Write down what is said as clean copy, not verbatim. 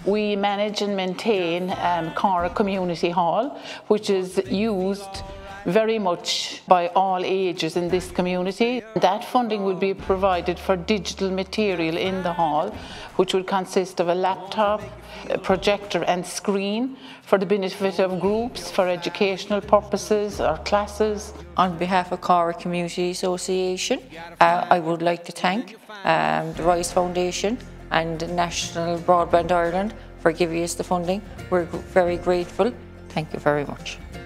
We manage and maintain Caheragh Community Hall, which is used very much by all ages in this community. That funding will be provided for digital material in the hall, which will consist of a laptop, a projector and screen for the benefit of groups for educational purposes or classes. On behalf of Caheragh Community Association, I would like to thank the Rise Foundation and National Broadband Ireland for giving us the funding. We're very grateful. Thank you very much.